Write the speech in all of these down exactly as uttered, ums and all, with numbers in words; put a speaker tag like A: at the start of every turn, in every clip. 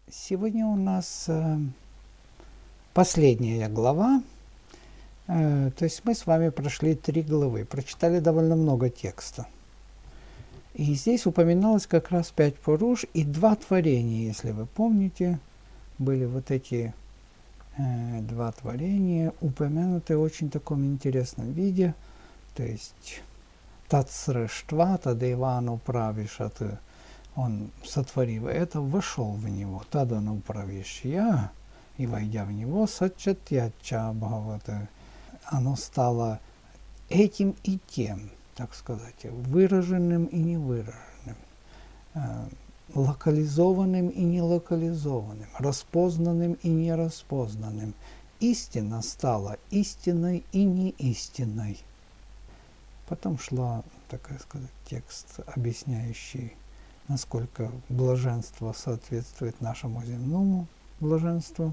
A: Сегодня у нас э, последняя глава. Э, то есть мы с вами прошли три главы, прочитали довольно много текста. И здесь упоминалось как раз пять пуруш и два творения, если вы помните. Были вот эти э, два творения, упомянуты в очень таком интересном виде. То есть Тацрештва, Тадейвану Правишат, он, сотворив это, вошел в него. Тадану Правишья, и войдя в него, Сачатьяча Бхагавата, оно стало этим и тем, так сказать, выраженным и невыраженным, э, локализованным и нелокализованным, распознанным и нераспознанным. Истина стала истиной и неистиной. Потом шла, так сказать, текст, объясняющий, насколько блаженство соответствует нашему земному блаженству.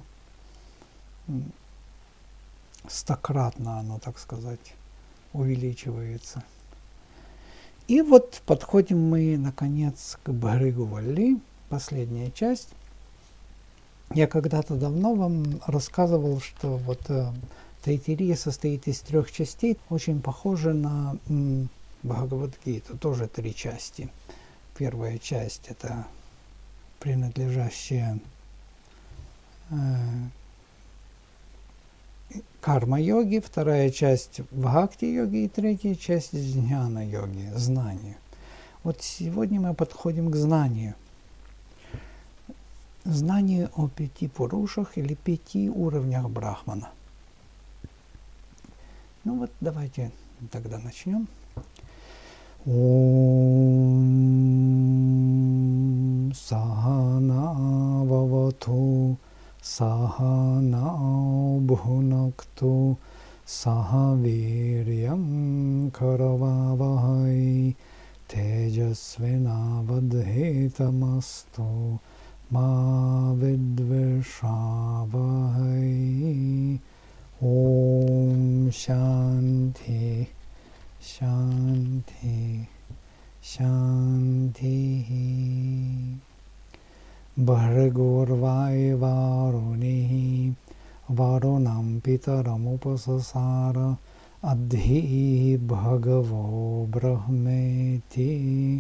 A: Стократно оно, так сказать, увеличивается. И вот подходим мы, наконец, к Бхригу Валли, последняя часть. Я когда-то давно вам рассказывал, что вот э, Тайтирия состоит из трех частей, очень похоже на м, Бхагавад-гиту, тоже три части. Первая часть – это принадлежащая э, карма-йоги, вторая часть – бхакти-йоги и третья часть – джняна-йоги, знанию. Вот сегодня мы подходим к знанию. Знанию о пяти пурушах или пяти уровнях Брахмана. Ну вот давайте тогда начнем. Ом Сахана Вавату Сахана Бхунакту Сахавирьям Карававахай Теджасвинавадхитамасту Ма Видвишавахай. Om Shanti Shanti Shanti. Bhargurvai Varunihi Varunam Pitaramupasasara Adhi Bhagavo Brahmeti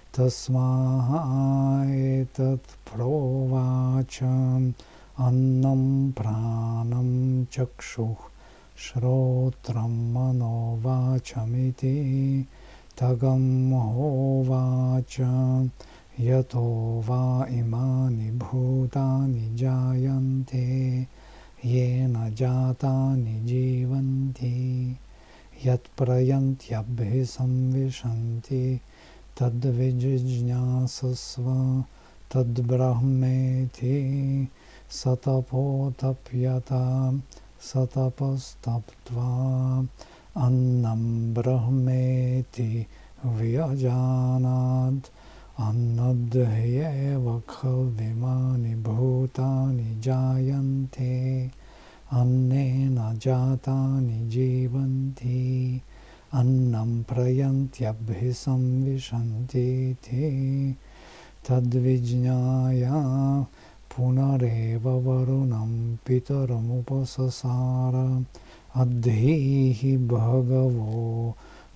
A: Tasmai Tat Provacham Annam Pranam Chakshuh Shrotram Manovachamiti Tagam Hovacham Yato va imani bhutani jayante yena jatani jivanti yat prayantyabhi samvishanti tad vijjnasasva tad brahmeti satapotapyata satapastaptva annam brahmeti vyajanad annadhyeva khalvimani bhutani jayante annena jatani jivanti annam prayantyabhi samvishanti te tadvijnaya punareva varunam pitaramupasasara adhihi bhagavo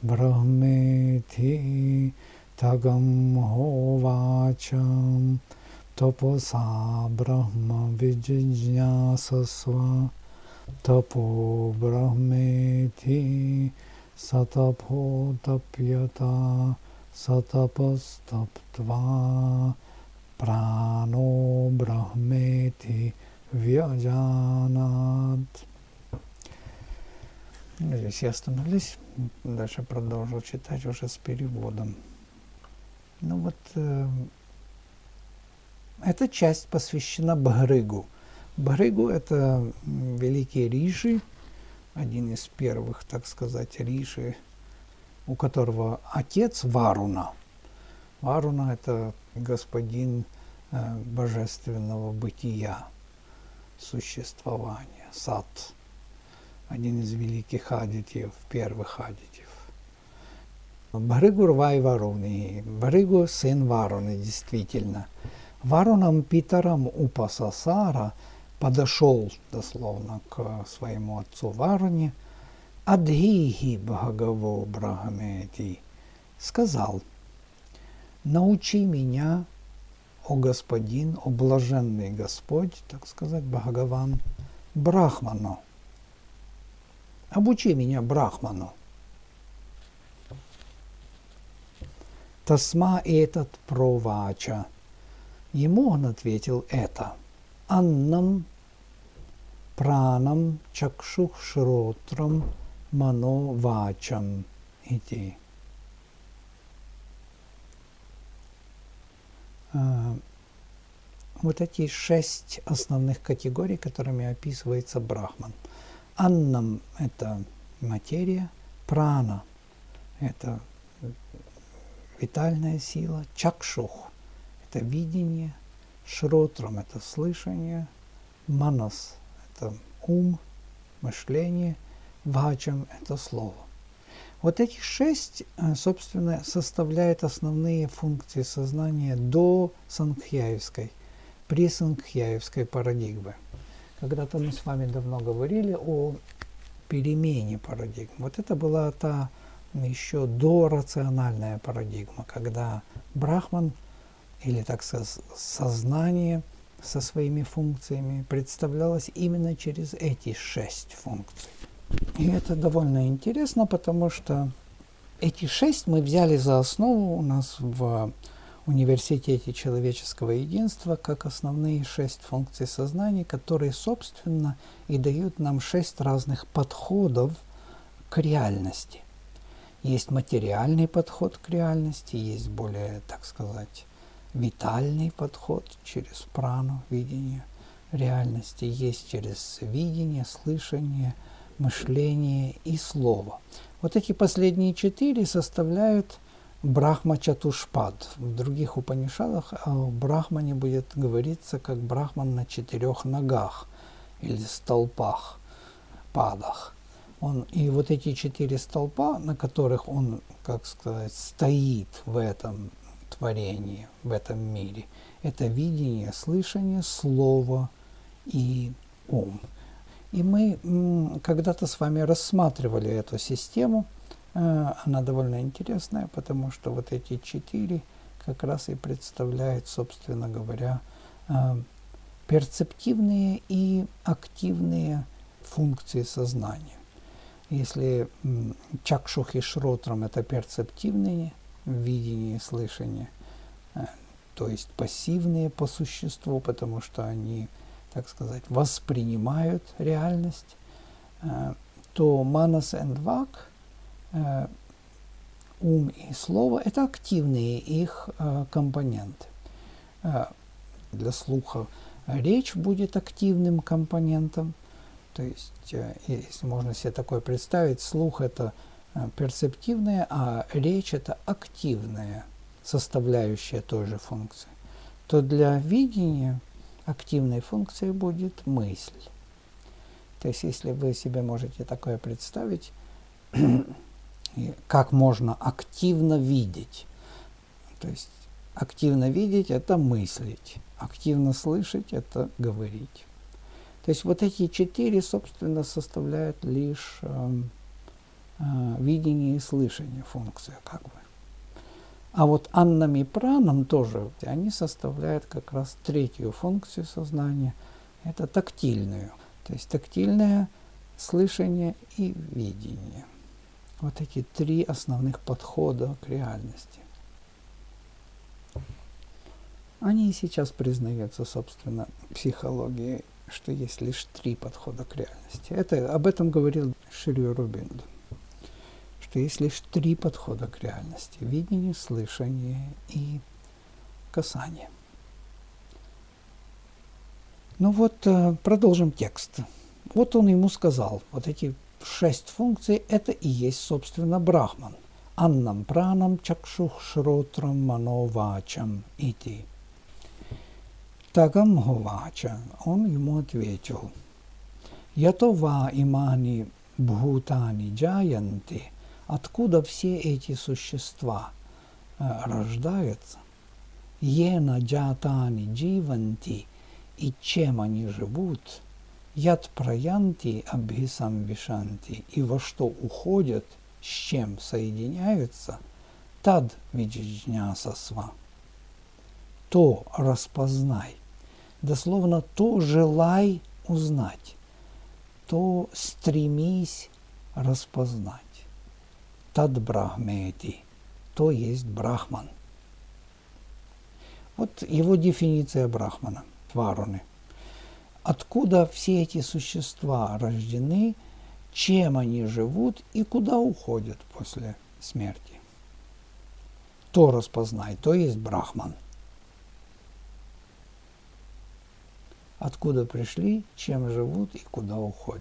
A: brahmeti Tagam hovacham taposa brahma vijjnasasva tapo brahmeti satapo tapyata satapastaptva prano brahmeti vyajanad. Здесь я остановлюсь, дальше продолжу читать уже с переводом. Ну вот, э, эта часть посвящена Бхригу. Бхригу – это великий риши, один из первых, так сказать, риши, у которого отец Варуна. Варуна – это господин э, божественного бытия, существования, сат, один из великих адитьев, первых адитьев. Бхригу Рвай Варуни. Бхригу сын Варуны, действительно. Варунам Питарам Упасасара подошел дословно к своему отцу Варуне, Адхихи Бхагаво Брахамети, сказал: научи меня, о господин, о блаженный Господь, так сказать, Бхагаван, Брахману. Обучи меня Брахману. Тасма этот провача. Ему он ответил это: Аннам пранам чакшух шротрам мано вачам ити. Вот эти шесть основных категорий, которыми описывается Брахман. Аннам – это материя, прана – это витальная сила, чакшух – это видение, шротрам – это слышание, манас – это ум, мышление, вачам – это слово. Вот эти шесть, собственно, составляют основные функции сознания до санкхьяевской, пресанкхьяевской парадигмы. Когда-то мы с вами давно говорили о перемене парадигм. Вот это была та еще дорациональная парадигма, когда Брахман, или, так сказать, сознание со своими функциями представлялось именно через эти шесть функций. И это довольно интересно, потому что эти шесть мы взяли за основу у нас в университете человеческого единства как основные шесть функций сознания, которые, собственно, и дают нам шесть разных подходов к реальности. Есть материальный подход к реальности, есть более, так сказать, витальный подход через прану, видение реальности, есть через видение, слышание, мышление и слово. Вот эти последние четыре составляют Брахма-чатушпад. В других Упанишадах о Брахмане будет говориться как Брахман на четырех ногах или столпах, падах. Он, и вот эти четыре столпа, на которых он, как сказать, стоит в этом творении, в этом мире, это видение, слышание, слово и ум. И мы когда-то с вами рассматривали эту систему. Она довольно интересная, потому что вот эти четыре как раз и представляют, собственно говоря, перцептивные и активные функции сознания. Если чакшух и шротрам – это перцептивные видения и слышания, то есть пассивные по существу, потому что они, так сказать, воспринимают реальность, то манас и вак, ум и слово – это активные их компоненты. Для слуха речь будет активным компонентом, то есть, если можно себе такое представить, слух – это перцептивная, а речь – это активная составляющая той же функции, то для видения активной функцией будет мысль. То есть, если вы себе можете такое представить, как можно активно видеть. То есть, активно видеть – это мыслить, активно слышать – это говорить. То есть, вот эти четыре, собственно, составляют лишь э, э, видение и слышание, функция, как бы. А вот аннам и пранам тоже, они составляют как раз третью функцию сознания, это тактильную. То есть тактильное слышание и видение. Вот эти три основных подхода к реальности. Они и сейчас признаются, собственно, психологией, что есть лишь три подхода к реальности. Это, об этом говорил Шри Ауробинда, что есть лишь три подхода к реальности: видение, слышание и касание. Ну вот, продолжим текст. Вот он ему сказал, вот эти шесть функций – это и есть, собственно, Брахман. Аннам пранам чакшух шротрам мано вачам ити. Тагам говача. Он ему ответил: Ято ва имани бхутани джаянти. Откуда все эти существа э, рождаются? ена джатани дживанти, и чем они живут, яд праянти абхисам вишанти, и во что уходят, с чем соединяются, тад виджнясасва, то распознай, дословно то желай узнать, то стремись распознать. Тад брахмети, то есть брахман. Вот его дефиниция брахмана, варуны. Откуда все эти существа рождены, чем они живут и куда уходят после смерти. То распознай, то есть брахман. Откуда пришли, чем живут и куда уходят.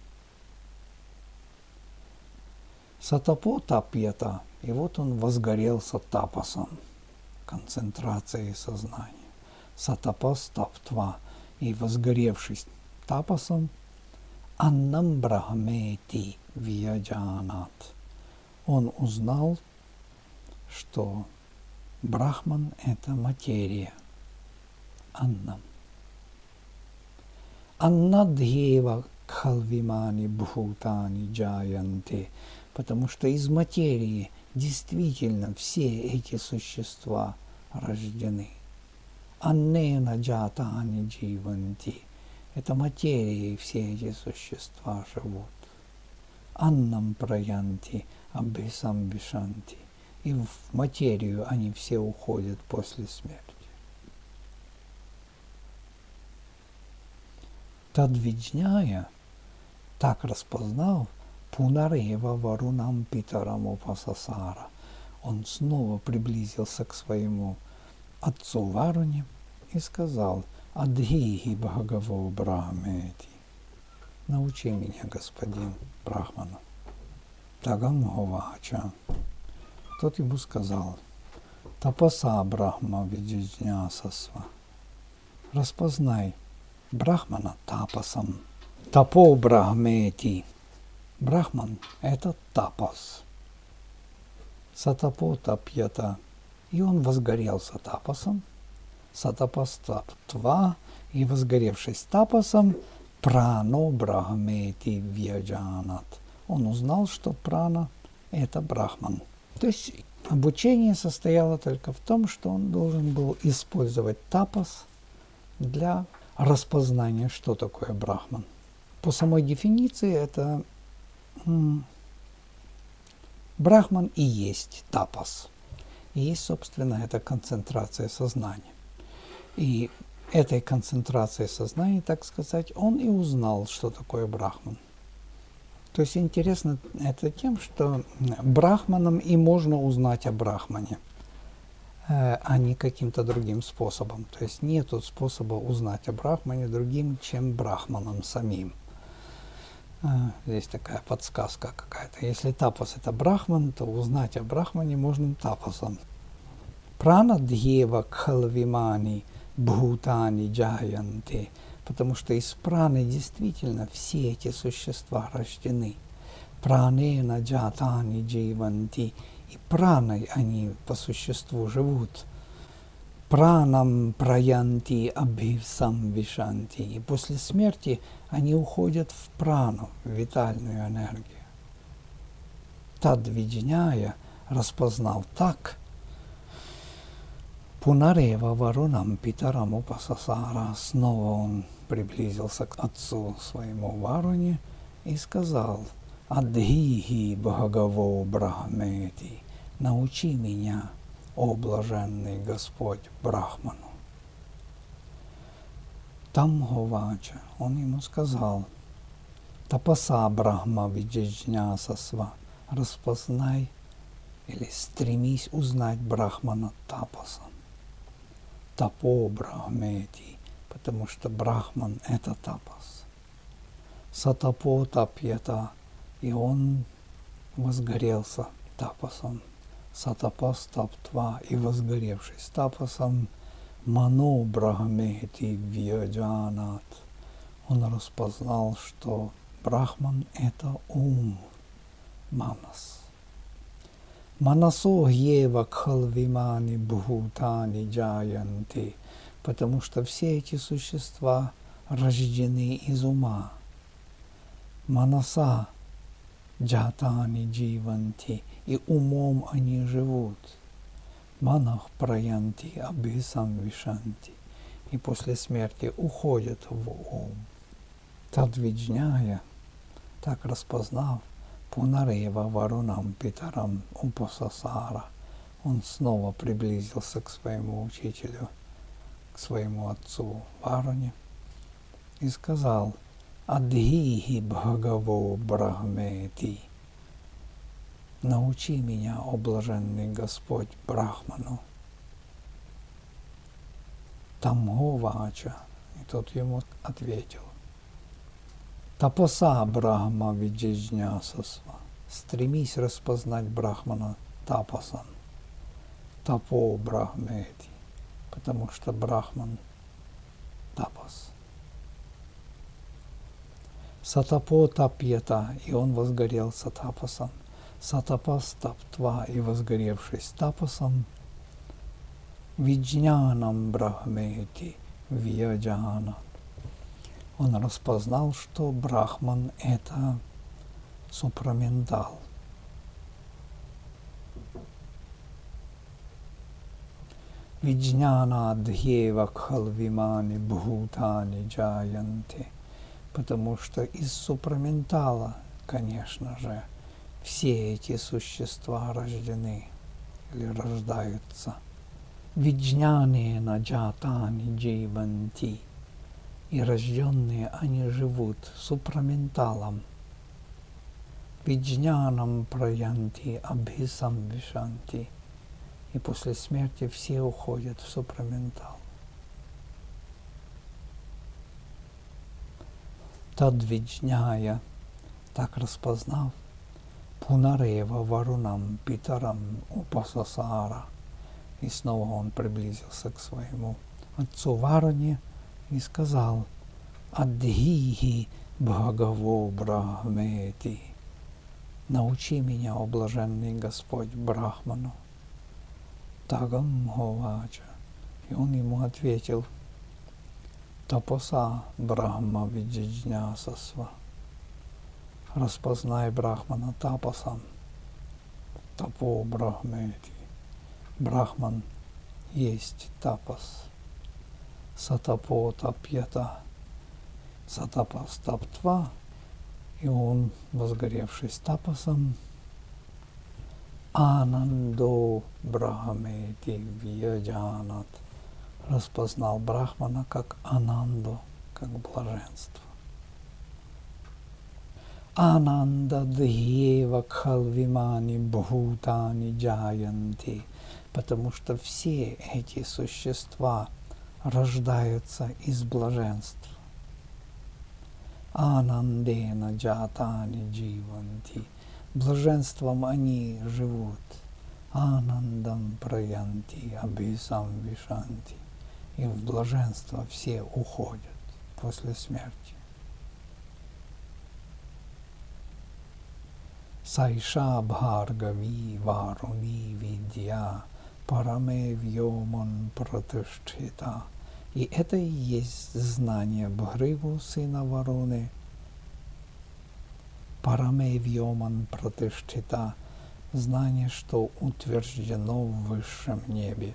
A: Сатапо тапьята, и вот он возгорелся тапасом, концентрацией сознания. Сатапас таптва, и возгоревшись тапасом, аннам брахмети вьяджанат. Он узнал, что брахман – это материя. Аннам. Аннадхева кхалвимани бхутани джаянте, потому что из материи действительно все эти существа рождены. Аннена джатани дживанти, это материей все эти существа живут. Аннам праянти абхисам вишанти, и в материю они все уходят после смерти. Тадвиджняя, так распознал, пунарева варунам питарам упасасара. Он снова приблизился к своему отцу Варуне и сказал: Адхихи Бхагаво Брахмети. Научи меня, господин Брахмана. Тагам Говача. Тот ему сказал: Тапаса Брахма виджнясасва. Распознай Брахмана тапасом. Тапо Брахмети. Брахман – это тапас. Сатапо тапьята. И он возгорелся тапасом. Сатапас таптва. И возгоревшись тапасом, прано брахмети вьяджанат. Он узнал, что прана – это брахман. То есть обучение состояло только в том, что он должен был использовать тапас для распознания, что такое брахман. По самой дефиниции это м, брахман и есть тапас. И есть, собственно, эта концентрация сознания. И этой концентрацией сознания, так сказать, он и узнал, что такое брахман. То есть интересно это тем, что брахманом и можно узнать о брахмане, а не каким-то другим способом. То есть нет способа узнать о брахмане другим, чем брахманом самим. Здесь такая подсказка какая-то. Если тапас – это брахман, то узнать о брахмане можно тапасом. Прана дхева кхалвимани бхутани джаянте. Потому что из праны действительно все эти существа рождены. Пранена джатани дживанти. И праной они по существу живут. Пранам праянти абхисам вишанти. И после смерти они уходят в прану, в витальную энергию. Тадвиджняя, распознал так, пунарева варунам питарам упасасара. Снова он приблизился к отцу своему Варуне и сказал: Адхихи Бхагаво Брахмети. Научи меня, о блаженный Господь, Брахману. Тамговача, он ему сказал: Тапаса Брахма виджнясасва. Распознай или стремись узнать Брахмана тапасом. Тапо Брахмети, потому что Брахман – это тапас. Сатапо тапьята, и он возгорелся тапасом. Сатапас таптва, и возгоревшись тапасом, мано брахмети вьяджанат. Он распознал, что Брахман – это ум, манас. Манасо ева кхалвимани бхутани джаянти, потому что все эти существа рождены из ума. Манаса джатани дживанти, и умом они живут. Манах праянти абхисам вишанти, и после смерти уходят в ум. Тадвиджняя, так распознав, Пунарева Варунам Питарам Упасасара, он снова приблизился к своему учителю, к своему отцу Варуне, и сказал: «Адхихи Бхагаво Брахмети, научи меня, о блаженный Господь, Брахману». Тамхо Вача, и тот ему ответил: «Тапаса Брахма виджнясасва, стремись распознать Брахмана тапасан, тапо Брахмети, потому что Брахман тапас». Сатапо тапьята, и он возгорелся тапасом. Сатапас таптва, и возгоревшись тапасом. Виджнянам Брахмети вьяджана, он распознал, что Брахман — это супраментал. Виджняна дхева кхалвимани бхутани джаянти, потому что из супраментала, конечно же, все эти существа рождены или рождаются. Виджняне наджатани дживанти, и рожденные они живут супраменталом. Виджнянам праянти абхисам вишанти, и после смерти все уходят в супраментал. Тадвиджняя, так распознав, Пунарева Варунам Питарам Упасасара, и снова он приблизился к своему отцу Варуне и сказал: «Адхихи Бхагаво Брахмети, научи меня, о блаженный Господь, Брахману». Тагам Ховача, и он ему ответил: «Тапаса Брахма виджнясасва, распознай Брахмана тапасам, тапо Брахмети, Брахман есть тапас». Сатапо тапьята, сатапас таптва, и он, возгоревшись тапасом. Анандо Брахмети вьяджанат, распознал Брахмана как Ананду, как блаженство. Ананда дхева кхалвимани бхутани джаянти, потому что все эти существа рождаются из блаженства. Анандена джатани дживанти, блаженством они живут. Анандам праянти абхисам вишанти, и в блаженство все уходят после смерти. Сайша бхаргави варуни видья параме вьоман пратиштхита, и это и есть знание Бхригу, сына Варуны. Параме вьоман пратиштхита, знание, что утверждено в высшем небе.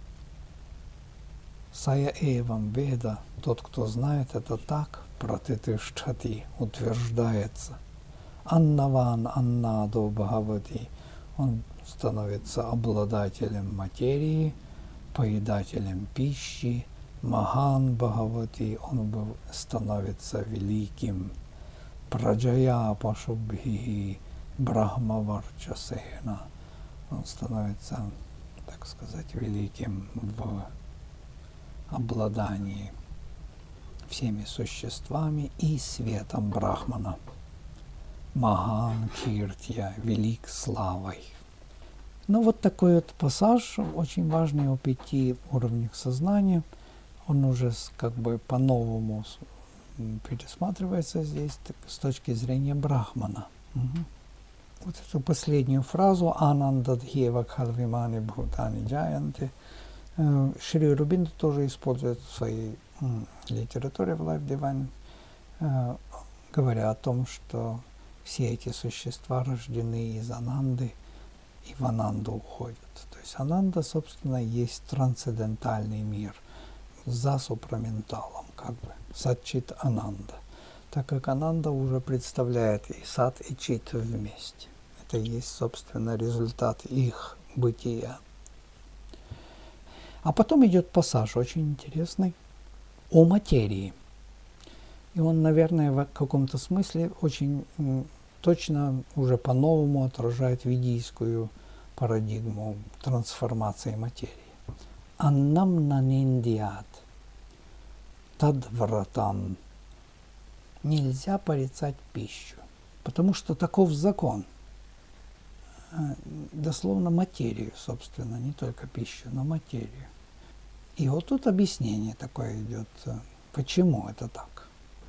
A: Сая эвам веда, тот, кто знает это так, пратитиштхати, утверждается. Аннаван аннадо бхавати, он становится обладателем материи, поедателем пищи. Махан бхавати, он становится великим. Праджая пашубхи брахмаварчасена, он становится, так сказать, великим в обладании всеми существами и светом Брахмана. Махан киртья, велик славой. Ну вот такой вот пассаж, очень важный о пяти уровнях сознания. Он уже как бы по-новому пересматривается здесь с точки зрения Брахмана. Угу. вот эту последнюю фразу «Анандадхева кхалвимани бхутани джаянти» Шри Рубинда тоже использует в своей м, литературе в Life Divine, э, говоря о том, что все эти существа рождены из Ананды и в Ананду уходят. То есть Ананда, собственно, есть трансцендентальный мир за супраменталом, как бы, Сатчит Ананда. Так как Ананда уже представляет и Сат, и Чит вместе. Это и есть, собственно, результат их бытия. А потом идет пассаж очень интересный о материи. И он, наверное, в каком-то смысле очень м, точно уже по-новому отражает ведийскую парадигму трансформации материи. Аннам наниндиат тадвратам. Нельзя порицать пищу, потому что таков закон. Дословно материю, собственно, не только пищу, но материю. И вот тут объяснение такое идет, почему это так.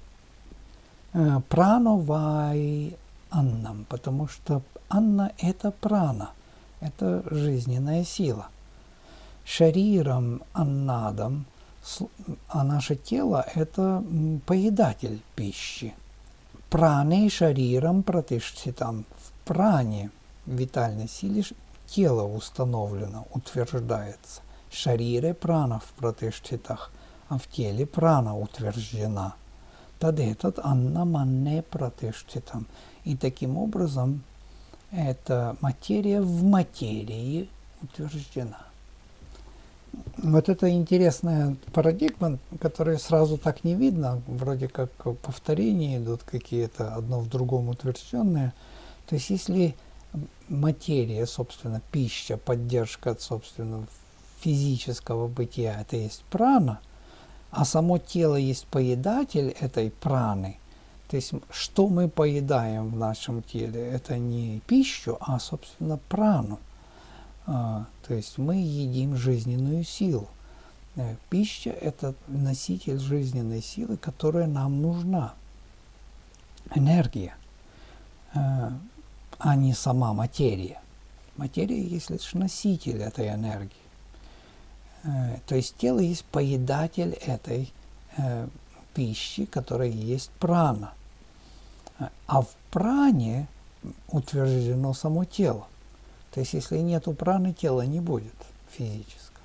A: Прано вай аннам, потому что анна – это прана, это жизненная сила. Шарирам аннадам, а наше тело – это поедатель пищи. Пране шарирам пратиштхитам, в пране, в витальной силе, тело установлено, утверждается. Шарире прана в пратиштхитах, а в теле прана утверждена. Тад этот анна манне пратиштхитам. И таким образом эта материя в материи утверждена. Вот это интересная парадигма, которая сразу так не видно, вроде как повторения идут какие-то, одно в другом утвержденные. То есть если материя, собственно, пища, поддержка, собственно, физического бытия, это есть прана, а само тело есть поедатель этой праны, то есть что мы поедаем в нашем теле, это не пищу, а, собственно, прану. А, то есть мы едим жизненную силу. Пища – это носитель жизненной силы, которая нам нужна. Энергия, а не сама материя. Материя есть лишь носитель этой энергии. То есть тело есть поедатель этой э, пищи, которая есть прана. А в пране утверждено само тело. То есть если нету праны, тела не будет физического.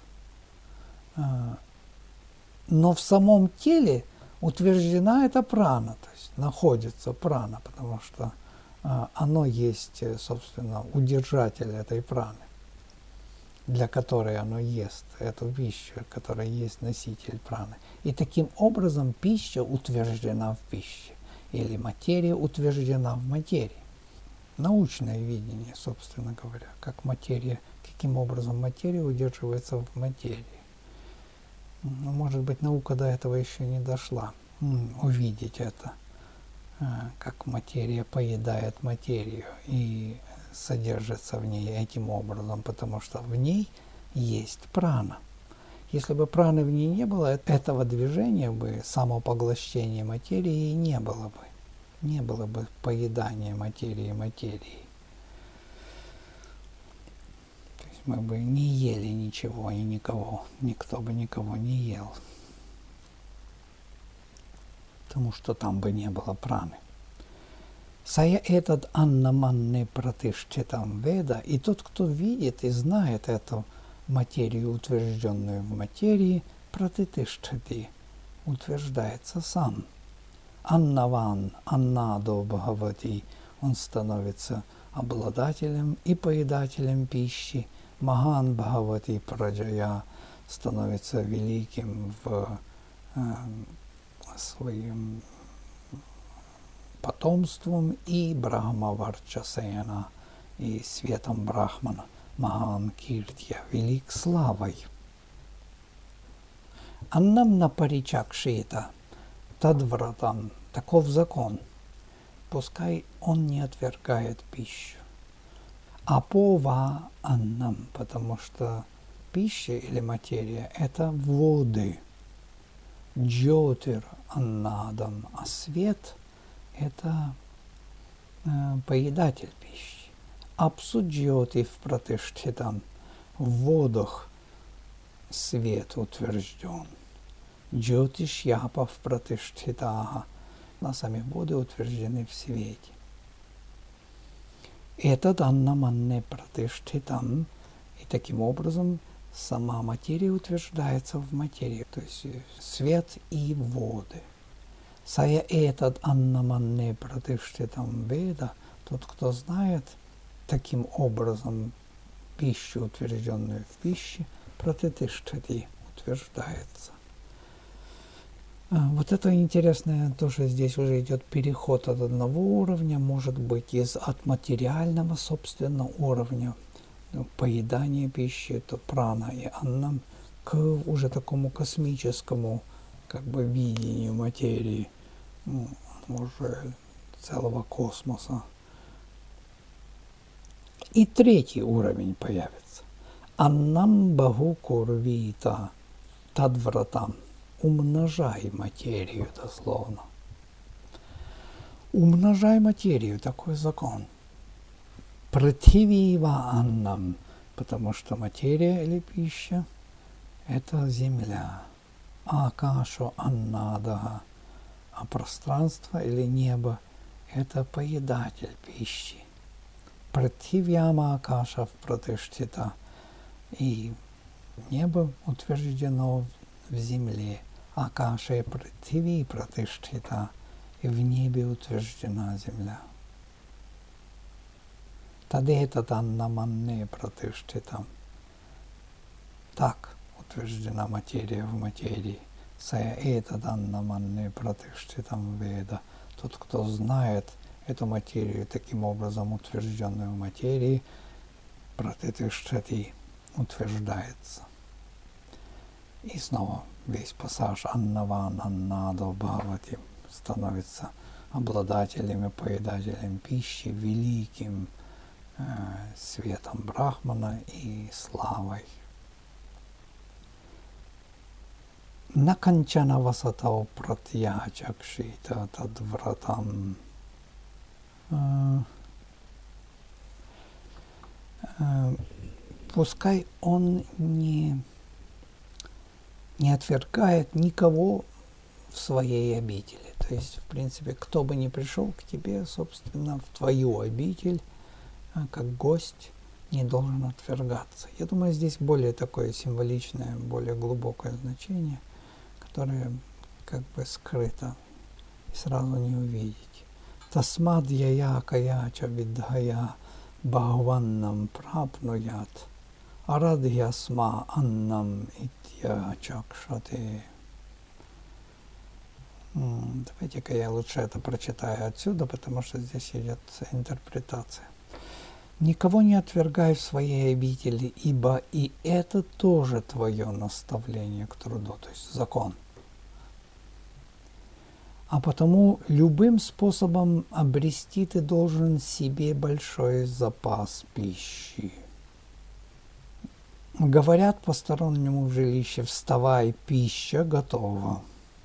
A: Но в самом теле утверждена эта прана, то есть находится прана, потому что оно есть, собственно, удержатель этой праны, для которой оно ест эту пищу, которая есть носитель праны. И таким образом пища утверждена в пище, или материя утверждена в материи. Научное видение, собственно говоря, как материя, каким образом материя удерживается в материи. Ну, может быть, наука до этого еще не дошла, увидеть это, как материя поедает материю и содержится в ней этим образом, потому что в ней есть прана. Если бы праны в ней не было, этого движения бы, самопоглощения материи не было бы. Не было бы поедания материи материи. То есть мы бы не ели ничего и никого, никто бы никого не ел. Потому что там бы не было праны. Сая этот аннаманны пратиштхитам веда, и тот, кто видит и знает эту материю, утвержденную в материи, пратитиштхити, утверждается сам. Аннаван, аннадо бхавати, он становится обладателем и поедателем пищи. Маган бхавати праджая, становится великим в э, своем потомством, и брахмаварчасена, и светом брахмана, Махан Киртья, велик славой. Аннам на паричакшита, тадвратам, таков закон, пускай он не отвергает пищу. Апова аннам, потому что пища или материя – это воды. Джотир аннадам, а свет – это э, поедатель пищи. Апсуджьоти в пратиштхитам. В водах свет утвержден. Джьотишьяпа в пратиштхитага. На сами воды утверждены в свете. Этот аннаманне пратиштхитам. И таким образом сама материя утверждается в материи, то есть свет и воды. Сая этот аннаманне пратиштхитам веда, тот, кто знает таким образом пищу, утвержденную в пище, пратиштхити, утверждается. Вот это интересное, тоже здесь уже идет переход от одного уровня, может быть, из от материального, собственно, уровня поедания пищи, это прана и аннам, к уже такому космическому как бы видению материи, ну, уже целого космоса. И третий уровень появится. Аннам баху курвита тадвратам. Умножай материю, дословно. Умножай материю, такой закон. Пративива аннам, потому что материя или пища – это земля. Акашу аннадага, а пространство или небо – это поедатель пищи. Пративьяма акаша в пратиштхита, и небо утверждено в земле. Акаша и пративи пратиштхита, и в небе утверждена земля. Тадета таннаманне пратиштхитам. Так утверждена материя в материи. Сая эта таннаманне пратиштхитам веда. Тот, кто знает эту материю, таким образом утвержденную в материи, пратиштхити, утверждается. И снова весь пассаж Аннаван Аннадо Бхавати становится обладателем и поедателем пищи, великим э, светом Брахмана и славой. Наканчана васатау пратьячакшита тадвратам. Пускай он не, не отвергает никого в своей обители. То есть, в принципе, кто бы ни пришел к тебе, собственно, в твою обитель, как гость, не должен отвергаться. Я думаю, здесь более такое символичное, более глубокое значение, которое как бы скрыто и сразу не увидеть. Тасмад яя каяча видхая бхагаваннам прапнуят арадхьясма аннам итьячакшате. Давайте-ка я лучше это прочитаю отсюда, потому что здесь идет интерпретация. Никого не отвергай в своей обители, ибо и это тоже твое наставление к труду, то есть закон. А потому любым способом обрести ты должен себе большой запас пищи. Говорят постороннему в жилище: вставай, пища готова.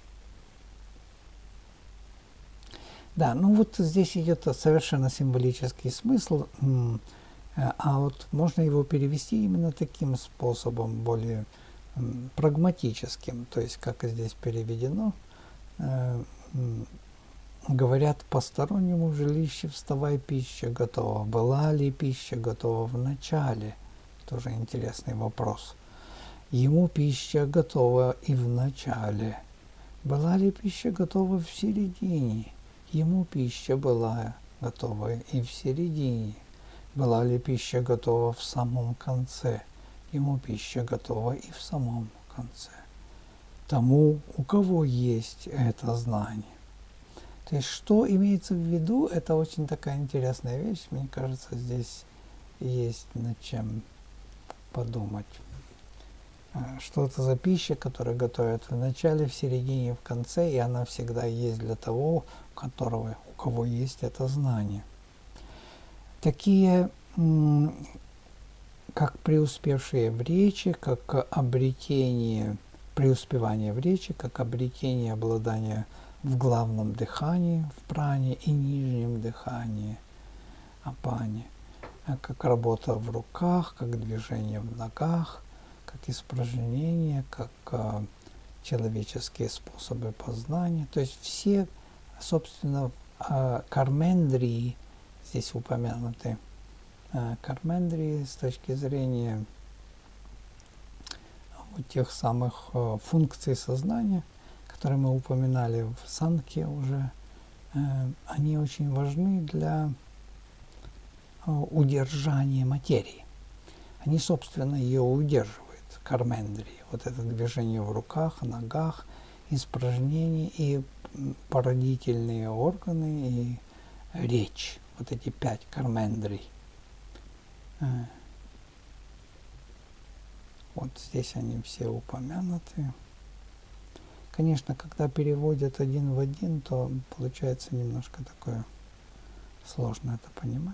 A: Да, ну вот здесь идет совершенно символический смысл, а вот можно его перевести именно таким способом, более прагматическим, то есть как здесь переведено. Говорят постороннему в жилище: вставай, пища готова. Была ли пища готова в начале? Тоже интересный вопрос. Ему пища готова и в начале. Была ли пища готова в середине? Ему пища была готова и в середине. Была ли пища готова в самом конце? Ему пища готова и в самом конце. Тому, у кого есть это знание. То есть, что имеется в виду, это очень такая интересная вещь. Мне кажется, здесь есть над чем подумать. Что это за пища, которую готовят в начале, в середине, в конце, и она всегда есть для того, у которого, у кого есть это знание. Такие, как преуспевшие в речи, как обретение, преуспевание в речи, как обретение обладания в главном дыхании, в пране, и нижнем дыхании, апане. как работа в руках, как движение в ногах, как испражнение, как э, человеческие способы познания. То есть все, собственно, э, кармендрии, здесь упомянуты э, кармендрии с точки зрения вот тех самых э, функций сознания, которые мы упоминали в санке уже, э, они очень важны для э, удержания материи. Они, собственно, ее удерживают, кармендрии. Вот это движение в руках, ногах, испражнения и породительные органы, и речь. Вот эти пять кармендрий. Вот здесь они все упомянуты. Конечно, когда переводят один в один, то получается немножко такое сложно это понимать.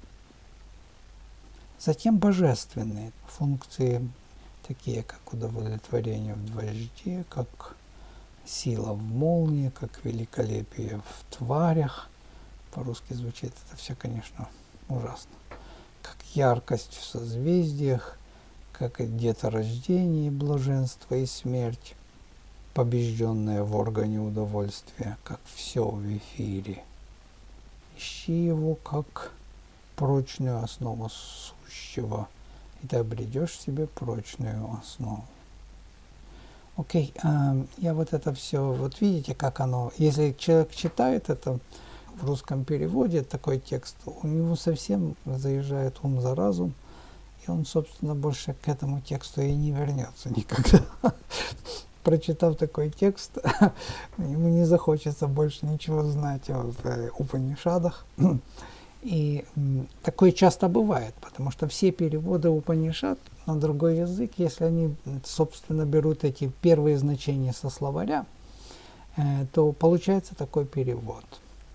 A: Затем божественные функции, такие как удовлетворение в двожде, как сила в молнии, как великолепие в тварях. По-русски звучит это все, конечно, ужасно. Как яркость в созвездиях, как и деторождение, блаженство и смерть, побежденное в органе удовольствия, как все в эфире. Ищи его как прочную основу сущего, и ты обретешь себе прочную основу. Окей, okay, я вот это все, вот видите, как оно, если человек читает это в русском переводе, такой текст, у него совсем заезжает ум за разум, и он, собственно, больше к этому тексту и не вернется никогда. Прочитав такой текст, ему не захочется больше ничего знать о Упанишадах. И такое часто бывает, потому что все переводы Упанишад на другой язык, если они, собственно, берут эти первые значения со словаря, то получается такой перевод.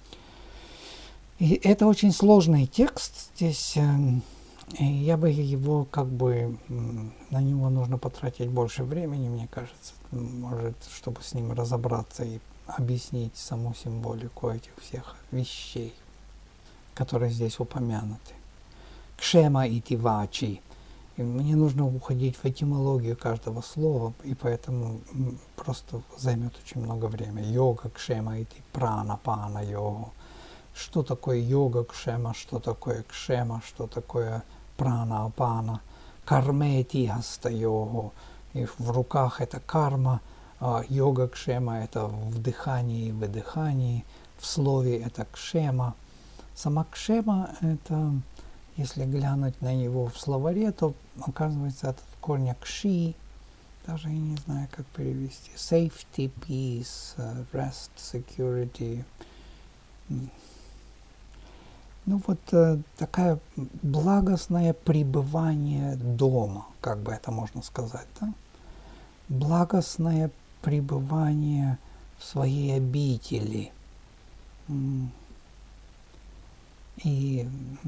A: И это очень сложный текст. Здесь я бы его как бы, на него нужно потратить больше времени, мне кажется, может, чтобы с ним разобраться и объяснить саму символику этих всех вещей, которые здесь упомянуты. Кшема и тивачи. И мне нужно уходить в этимологию каждого слова, и поэтому просто займет очень много времени. Йога, кшема и прана, пана, йогу. Что такое йога, кшема, что такое кшема, что такое прана, апана. Кармети, хаста, йогу. И в руках это карма, а йога, кшема это в дыхании и выдыхании, в слове это кшема. Сама кшема, это, если глянуть на него в словаре, то оказывается от корня кши, даже я не знаю, как перевести, safety, peace, rest, security. Ну вот такая благостное пребывание дома, как бы это можно сказать, да? Благостное пребывание в своей обители. И,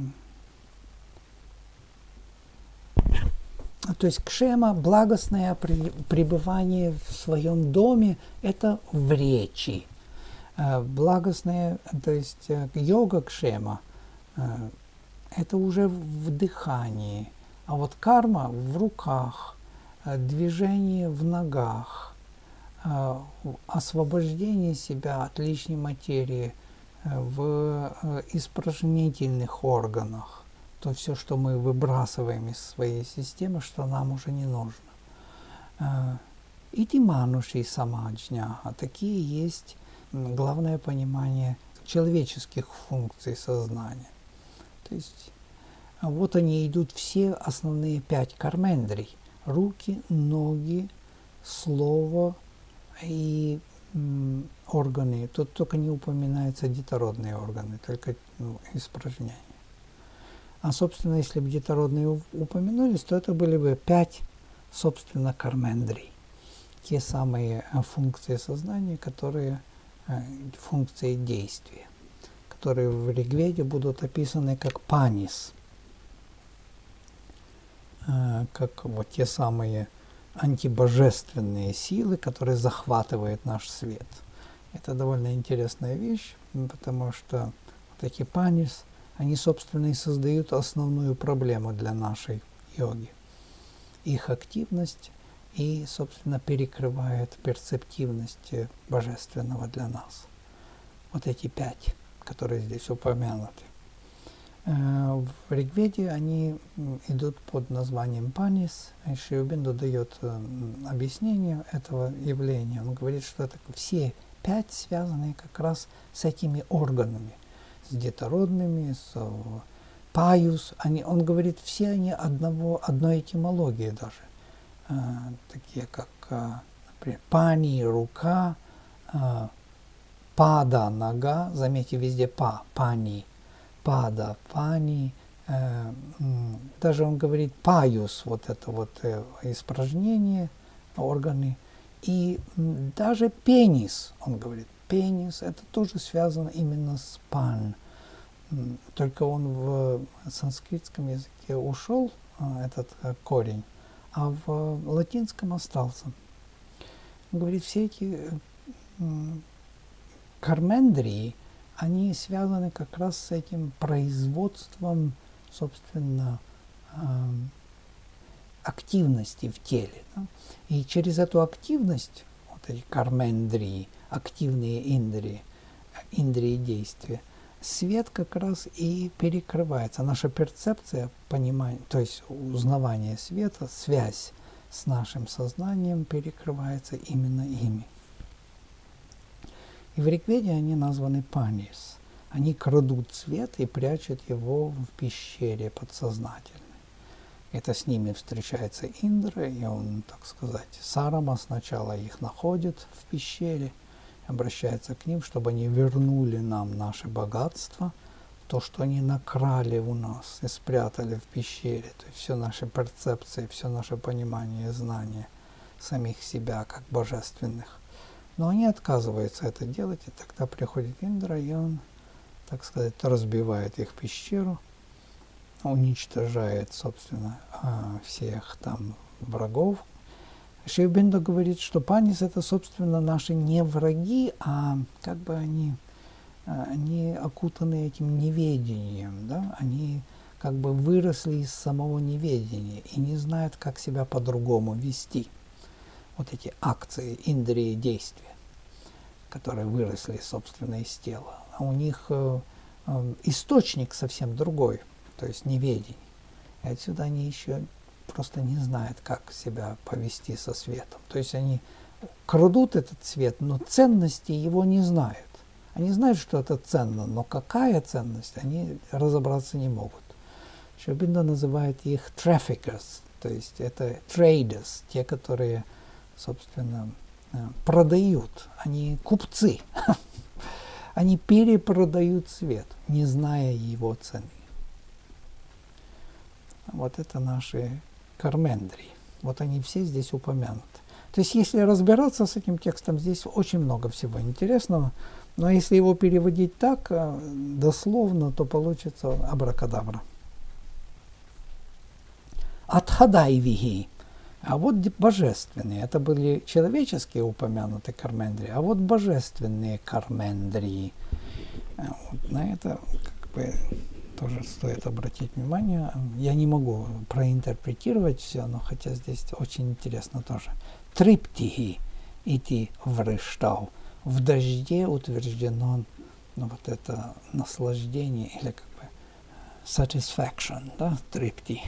A: то есть кшема, благостное пребывание в своем доме, это в речи. Благостное, то есть йога кшема, это уже в дыхании. А вот карма в руках, движение в ногах, освобождение себя от лишней материи в испражнительных органах, то все, что мы выбрасываем из своей системы, что нам уже не нужно. Ити мануши самаджня, такие есть главное понимание человеческих функций сознания. То есть вот они идут все основные пять кармендрий: руки, ноги, слово и органы. Тут только не упоминаются детородные органы, только ну, испражнения. А, собственно, если бы детородные упомянулись, то это были бы пять, собственно, кармендрий. Те самые функции сознания, которые, функции действия, которые в Ригведе будут описаны как панис, как вот те самые антибожественные силы, которые захватывают наш свет. Это довольно интересная вещь, потому что вот эти панис они, собственно, и создают основную проблему для нашей йоги. Их активность и, собственно, перекрывает перцептивность божественного для нас. Вот эти пять, которые здесь упомянуты. В Ригведе они идут под названием панис, и Шри Ауробиндо дает объяснение этого явления. Он говорит, что это все пять связаны как раз с этими органами, с детородными, с паюс. Они, он говорит, все они одного, одной этимологии даже. А, такие как, а, например, пани, рука, а, пада, нога. Заметьте, везде па, пани, пада, пани. Э, даже он говорит паюс, вот это вот э, испражнение, органы. И даже пенис, он говорит, пенис, это тоже связано именно с пан. Только он в санскритском языке ушел, этот корень, а в латинском остался. Он говорит, все эти кармендрии, они связаны как раз с этим производством, собственно, активности в теле. Да? И через эту активность, вот эти кармендрии, активные индрии, индрии действия, свет как раз и перекрывается. Наша перцепция, понимание, то есть узнавание света, связь с нашим сознанием перекрывается именно ими. И в Ригведе они названы панис. Они крадут свет и прячут его в пещере подсознательной. Это с ними встречается Индра, и он, так сказать, Сарама сначала их находит в пещере, обращается к ним, чтобы они вернули нам наше богатство, то, что они накрали у нас и спрятали в пещере, то есть все наши перцепции, все наше понимание и знание самих себя как божественных. Но они отказываются это делать, и тогда приходит Индра, и он, так сказать, разбивает их пещеру, уничтожает, собственно, всех там врагов. Шри Ауробиндо говорит, что панис — это, собственно, наши не враги, а как бы они, они окутаны этим неведением, да? Они как бы выросли из самого неведения и не знают, как себя по-другому вести. Вот эти акции, индрии, действия, которые выросли, собственно, из тела. А у них э, э, источник совсем другой, то есть неведение. И отсюда они еще просто не знают, как себя повести со светом. То есть они крадут этот свет, но ценности его не знают. Они знают, что это ценно, но какая ценность, они разобраться не могут. Шри Ауробиндо называет их traffickers, то есть это traders, те, которые, собственно, продают, они купцы. Они перепродают свет, не зная его цены. Вот это наши кармендрии. Вот они все здесь упомянуты. То есть, если разбираться с этим текстом, здесь очень много всего интересного. Но если его переводить так, дословно, то получится абракадабра. Адхадайвихи. А вот божественные. Это были человеческие упомянутые кармендрии, а вот божественные кармендрии. Вот на это как бы тоже стоит обратить внимание. Я не могу проинтерпретировать все, но хотя здесь очень интересно тоже. Триптихи идти врыштау. В дожде утверждено, ну, вот это наслаждение или как бы satisfaction, да, трипти.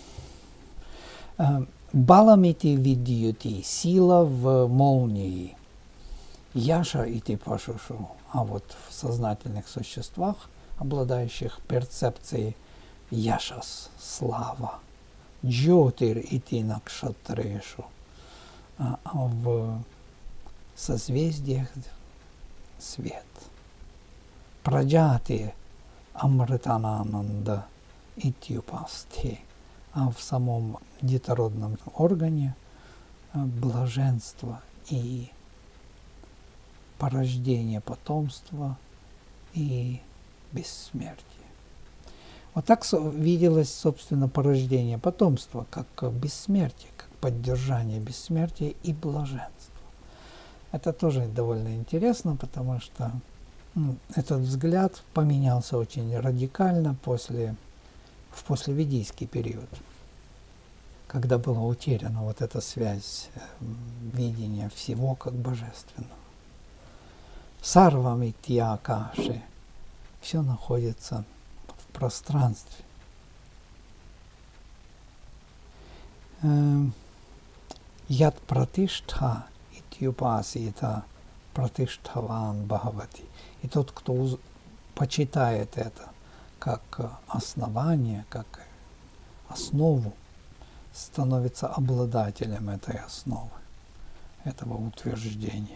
A: Баламити видьюти, сила в молнии. Яша ити пашушу. А вот в сознательных существах, обладающих перцепцией яшас, слава. Джотир ити накшатрешу. А в созвездиях свет. Праджати амританананда итюпасти. А в самом детородном органе блаженство и порождение потомства и бессмертие. Вот так виделось, собственно, порождение потомства, как бессмертие, как поддержание бессмертия и блаженства. Это тоже довольно интересно, потому что этот взгляд поменялся очень радикально после, в послеведийский период, когда была утеряна вот эта связь видения всего как божественного. Сарва митья акаши. Все находится в пространстве. Яд пратиштха итьюпасита пратиштхаван бхавати. И тот, кто почитает это как основание, как основу, становится обладателем этой основы, этого утверждения.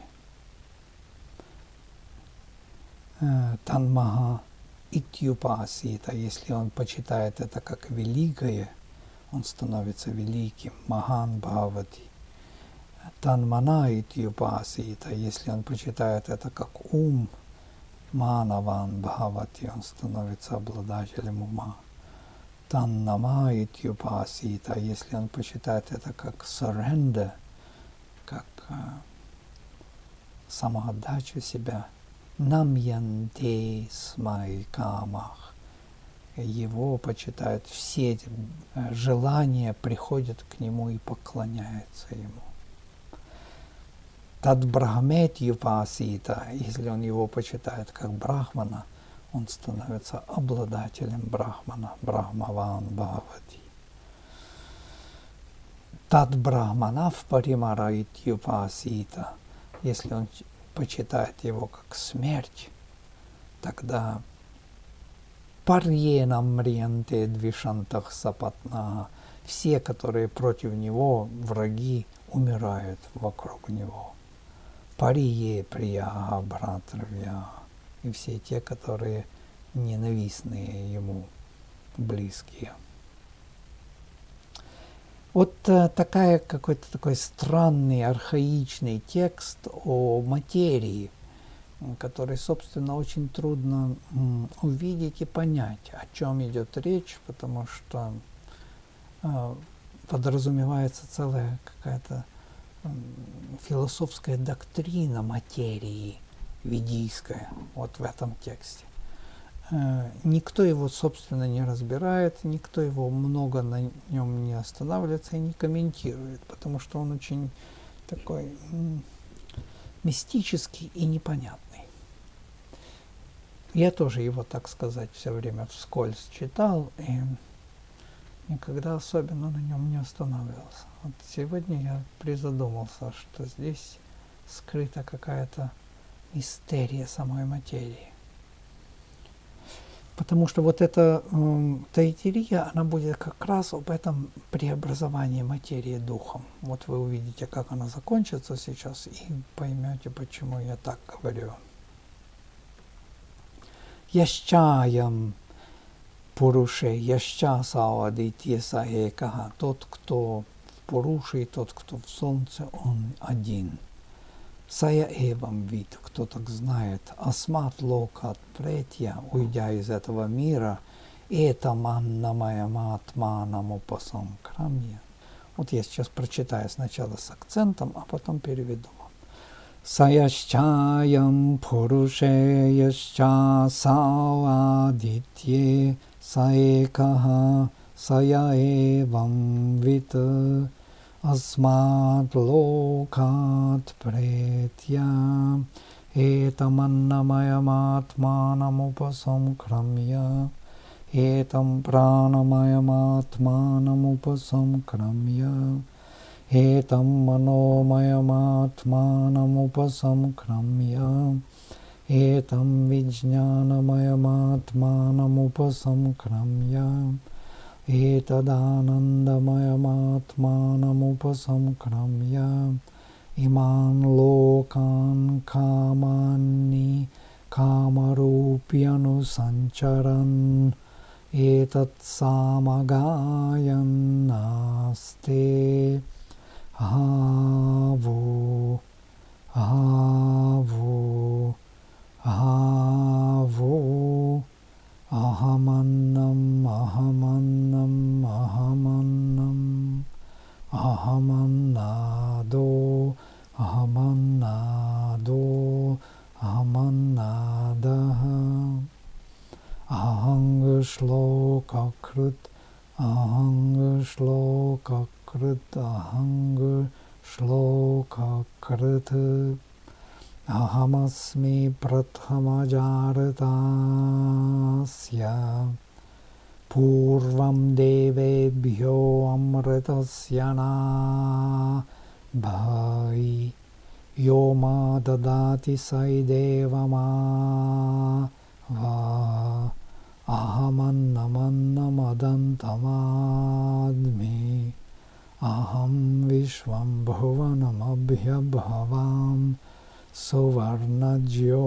A: Танмаха итьюпасита, если он почитает это как великое, он становится великим. Махан бхавати. Танмана итьюпасита, если он почитает это как ум, манаван бхавати, он становится обладателем ума. Таннама итьюпасита, если он почитает это как surrender, как э, самоотдачу себя, намьянте смай камах, его почитают, все эти желания приходят к нему и поклоняются ему. Тад брахмет юпасита, если он его почитает как брахмана, он становится обладателем брахмана, брахмаван бхавати. Тад брахманав паримарает юпасита, если он почитает его как смерть, тогда парьенам мриянте двишантах сапатна, все, которые против него, враги, умирают вокруг него. Парие прия братравья, и все те, которые ненавистные ему, близкие. Вот э, такая, какой-то такой странный, архаичный текст о материи, который, собственно, очень трудно м, увидеть и понять, о чем идет речь, потому что э, подразумевается целая какая-то э, философская доктрина материи, ведийская, вот в этом тексте. Э, никто его, собственно, не разбирает, никто его много на нем не останавливается и не комментирует, потому что он очень такой м, мистический и непонятный. Я тоже его, так сказать, все время вскользь читал и никогда особенно на нем не останавливался. Вот сегодня я призадумался, что здесь скрыта какая-то мистерия самой материи. Потому что вот эта э, таитерия, она будет как раз об этом преобразовании материи духом. Вот вы увидите, как она закончится сейчас, и поймете, почему я так говорю. Ящаям Пуруше, яща саадитья саекаха. Тот, кто в Пуруше, тот, кто в солнце, он один. Сая эвам вид, кто так знает, асмат локат претья, уйдя из этого мира, это манна моя матманам упасам крамья. Вот я сейчас прочитаю сначала с акцентом, а потом переведу. Саящаям пуруше яща саадитье саекаха сая эвам вид асмат локат претья этам аннамаям атманам упасам крамья этам пранамаям атманам упасам крамья этам маномаям атманам упасам крамья этам виджнанамаям атманам упасам крамья этаданандамаям атманам упасам крамья иман локан каманни камарупьяну санчаран этат самагаян насте аву аву аву ахаманнам ахаманнам ахаманнам ахаманнадо ахаманнадо ахаманнадо Ahamannadaha Ahang Shlokakrit Ahang Shlokakrit Ahang Shlokakrit Ahamasmi Prathamajaраtasya Purvam Devebhyo Amritasya Bhai Yoma Dadati Saidevama Va Ahamannamannamadantamadmi Aham Vishvam Bhuvanam Abhyabhavam Suvarna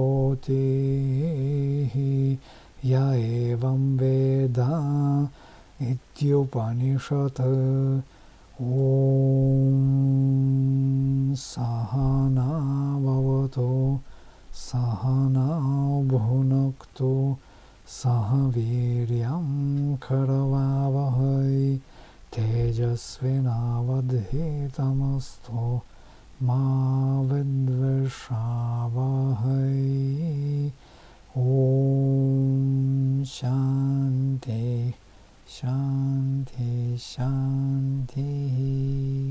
A: Jyoti Ya Evam Veda Ityupanishat Om Sahana Vavato Sahana Bhunaktu Sahaviryam Karavavahai Tejasvinavadhitamastu Ma Vidvishavahai Om Shanti Shanti Shanti.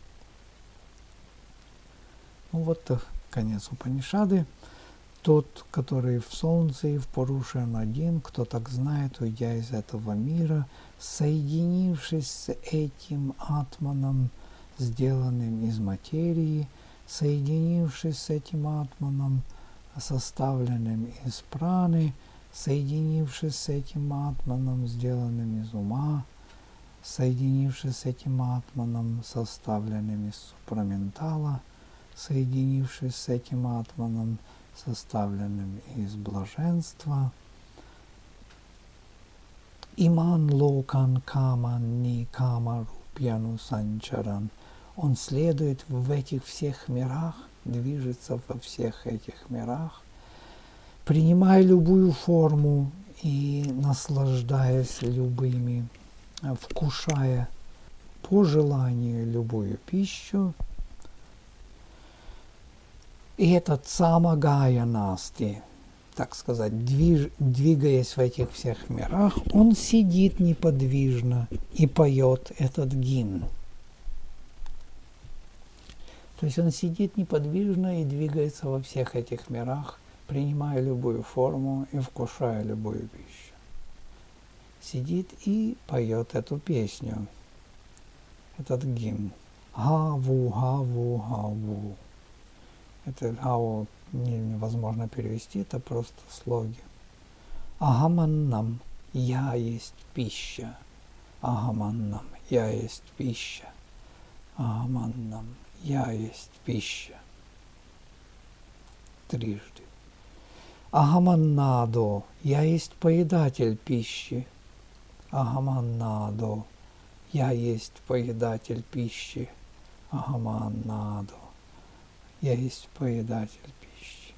A: Ну вот конец Упанишады. Тот, который в солнце и в Пуруше, он один, кто так знает, уйдя из этого мира, соединившись с этим атманом, сделанным из материи, соединившись с этим атманом, составленным из праны, соединившись с этим атманом, сделанным из ума, соединившись с этим атманом, составленным из супраментала, соединившись с этим атманом, составленным из блаженства. Иман локан каман ни кама рупьяну санчаран. Он следует в этих всех мирах, движется во всех этих мирах, принимая любую форму и наслаждаясь любыми, вкушая по желанию любую пищу. И этот самагая насти, так сказать, движ, двигаясь в этих всех мирах, он сидит неподвижно и поет этот гимн. То есть он сидит неподвижно и двигается во всех этих мирах, принимая любую форму и вкушая любую пищу. Сидит и поет эту песню, этот гимн. Гаву, гаву, гаву. Это гаву невозможно перевести, это просто слоги. Агаманнам, я есть пища. Агаманнам, я есть пища. Агаманнам, я есть пища. Трижды. Агаманнадо, я есть поедатель пищи. Агаманнадо, я есть поедатель пищи. Агаманнадо, я есть поедатель пищи.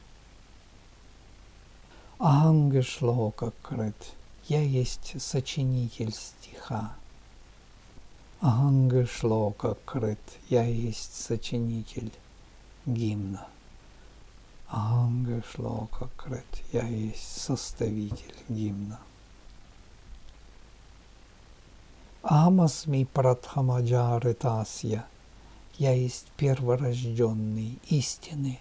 A: Аганга шлока крит, я есть сочинитель стиха. Аганга шлока крит, я есть сочинитель гимна. Аганга шлока крит, я есть составитель гимна. Амасми пратхамаджаритасья, я есть перворожденный истины.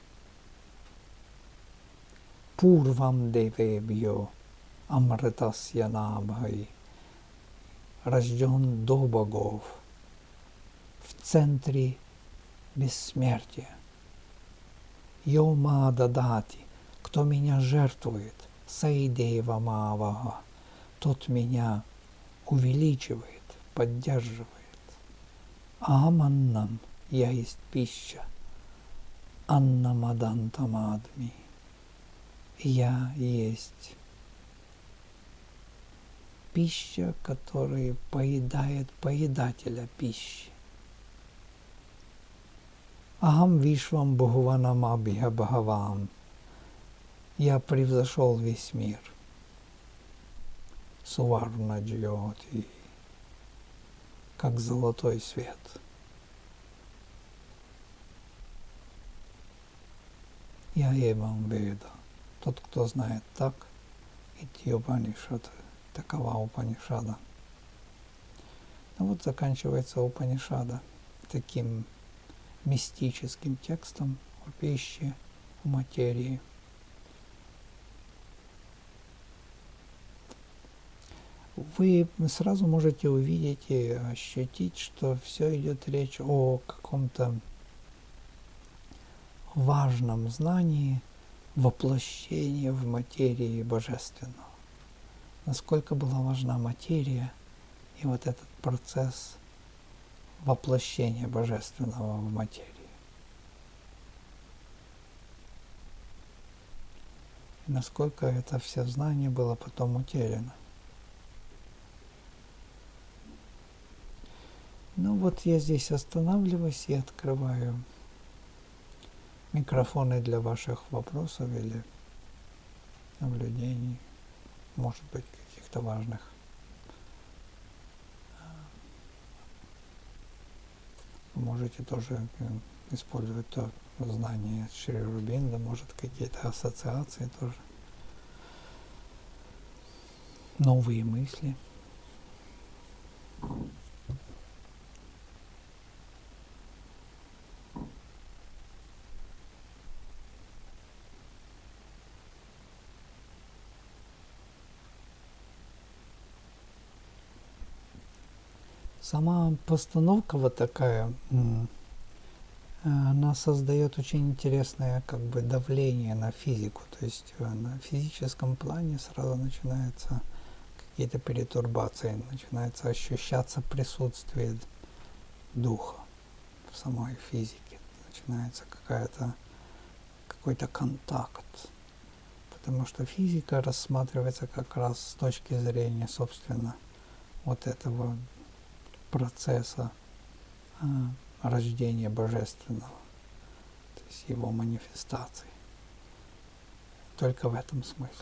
A: Пурвам девебьё амритасья набхай, рожден до богов, в центре бессмертия. Йома дадати, кто меня жертвует, сайдева мавага, тот меня увеличивает, поддерживает. Аманнам, я есть пища. Аннамадантамадми, я есть пища, которая поедает поедателя пищи. Ахам вишвам бхуванам абхябхавам, я превзошел весь мир. Суварна джьоти, как золотой свет. Я Эвам Веда. Тот, кто знает так, Ити Упанишад, такова Упанишада. Ну вот заканчивается Упанишада таким мистическим текстом о пище, о материи. Вы сразу можете увидеть и ощутить, что все идет речь о каком-то важном знании воплощения в материи божественного. Насколько была важна материя и вот этот процесс воплощения божественного в материи. И насколько это все знание было потом утеряно. Ну вот я здесь останавливаюсь и открываю микрофоны для ваших вопросов или наблюдений, может быть, каких-то важных. Можете тоже использовать то знание Шри Ауробинда, может, какие-то ассоциации тоже, новые мысли. Сама постановка вот такая, она создает очень интересное как бы давление на физику. То есть на физическом плане сразу начинаются какие-то перетурбации, начинается ощущаться присутствие духа в самой физике. Начинается какая-то какой-то контакт. Потому что физика рассматривается как раз с точки зрения, собственно, вот этого процесса а, рождения божественного, то есть его манифестации. Только в этом смысле.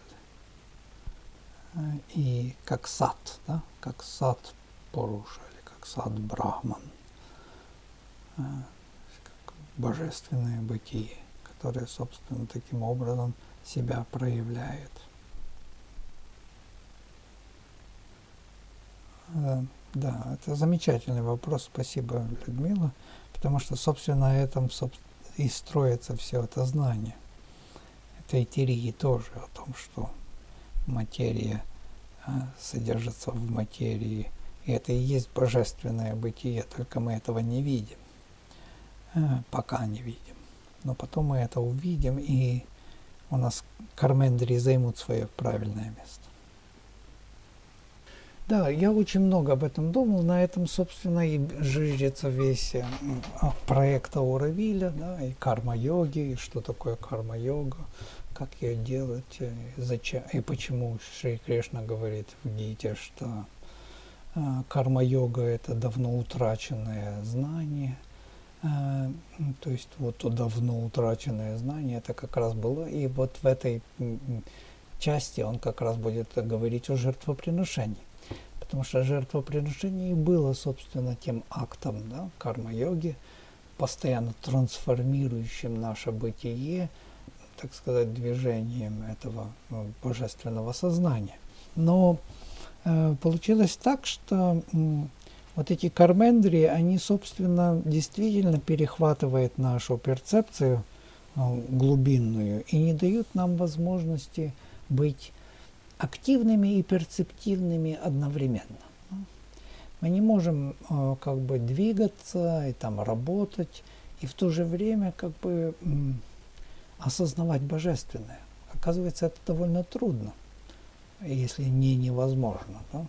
A: И как сад, да, как сад Пуруша, или как сад Брахман, а, как божественное бытие, которое, собственно, таким образом себя проявляет. Да, это замечательный вопрос, спасибо, Людмила, потому что, собственно, на этом и строится все это знание. Это этерии тоже о том, что материя а, содержится в материи, и это и есть божественное бытие, только мы этого не видим, а, пока не видим. Но потом мы это увидим, и у нас кармендри займут свое правильное место. Да, я очень много об этом думал, на этом, собственно, и жиждется весь э, проект Ауровиля, да, и карма-йоги, и что такое карма-йога, как ее делать, и, зачем, и почему Шри Кришна говорит в Гите, что э, карма-йога – это давно утраченное знание, э, то есть вот то давно утраченное знание, это как раз было, и вот в этой части он как раз будет говорить о жертвоприношении. Потому что жертвоприношение и было, собственно, тем актом, да, карма-йоги, постоянно трансформирующим наше бытие, так сказать, движением этого ну, божественного сознания. Но э, получилось так, что э, вот эти кармендри, они, собственно, действительно перехватывают нашу перцепцию э, глубинную и не дают нам возможности быть активными и перцептивными одновременно. Мы не можем э, как бы двигаться и там работать, и в то же время как бы м, осознавать божественное. Оказывается, это довольно трудно, если не невозможно. Да?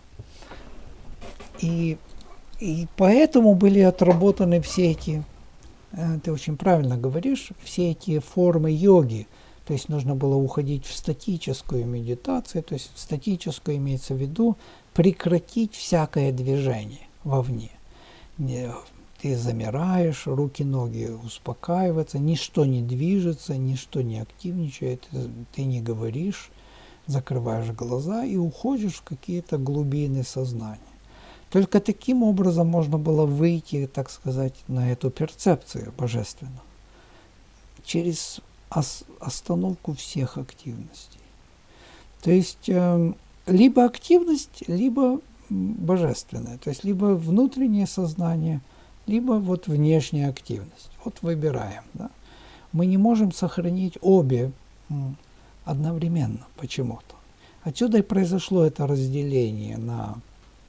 A: И, и поэтому были отработаны все эти, э, ты очень правильно говоришь, все эти формы йоги. То есть нужно было уходить в статическую медитацию, то есть в статическую имеется в виду прекратить всякое движение вовне. Ты замираешь, руки, ноги успокаиваются, ничто не движется, ничто не активничает, ты не говоришь, закрываешь глаза и уходишь в какие-то глубины сознания. Только таким образом можно было выйти, так сказать, на эту перцепцию божественную. Через ос остановку всех активностей. То есть э, либо активность, либо божественное, то есть либо внутреннее сознание, либо вот внешняя активность. Вот выбираем. Да? Мы не можем сохранить обе одновременно почему-то. Отсюда и произошло это разделение на